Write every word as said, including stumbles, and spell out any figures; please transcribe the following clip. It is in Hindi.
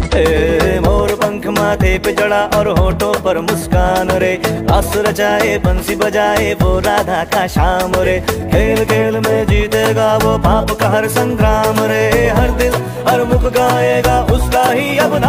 ए, मोर पंख माथे पे चढ़ा और होठों पर मुस्कान रे, आस रचाए बंसी बजाए वो राधा का शाम रे। खेल खेल में जीतेगा वो पाप का हर संग्राम रे, हर दिल हर मुख गाएगा उसका ही अब